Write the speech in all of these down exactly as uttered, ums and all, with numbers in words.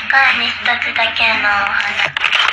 界に一つだけのお花。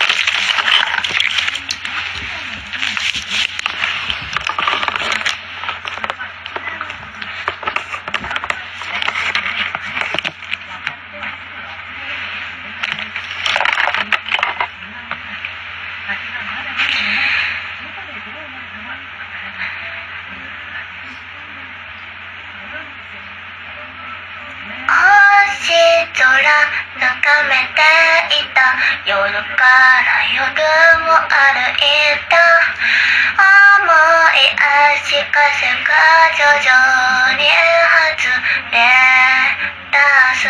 星空眺めていた。夜から夜も歩いた。重い足かせが徐々に外れ出す。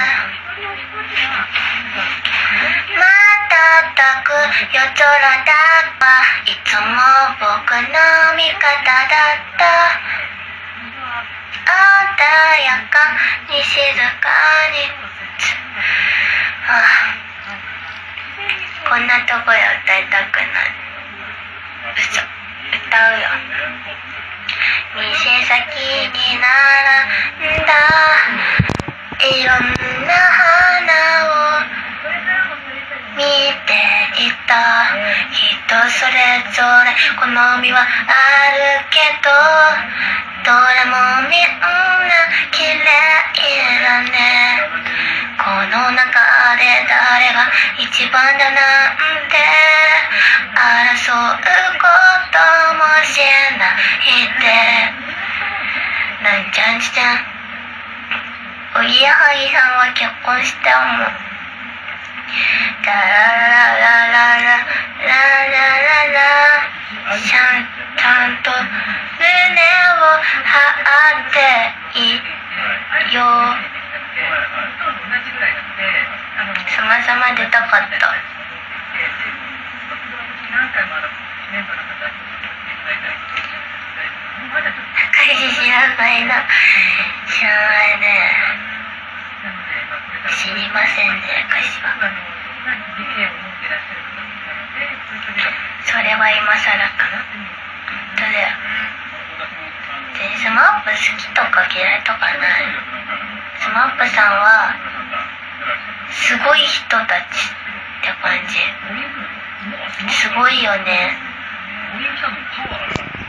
瞬く夜空だがいつも僕の味方だった。穏やかに静かに、はあ、こんなとこで歌いたくない。嘘、歌うよ。店先に並んだいろんな花を見ていた。人それぞれ好みはあるけど、どれもみんな綺麗だね。この中で誰が一番だなんて争うこともしないで。なんちゃんちゃん、おぎやはぎさんは結婚したもん。ララララララララララ、ちゃんちゃんと胸を張っていいよ。さまざま出たかった。歌詞知らないな。知らないね。知りませんね、歌詞は。それは今更かな。それでスマップ好きとか嫌いとかない。スマップさんはすごい人たちって感じ。すごいよね。